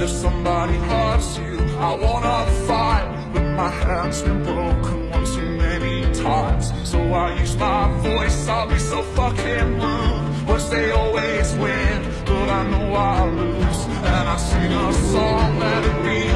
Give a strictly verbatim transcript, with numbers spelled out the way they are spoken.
if somebody hurts you, I wanna fight, but my hand's been broken one too many times. So I use my voice, I'll be so fucking rude. Words they always win, but I know I lose. And I sing a song, let it be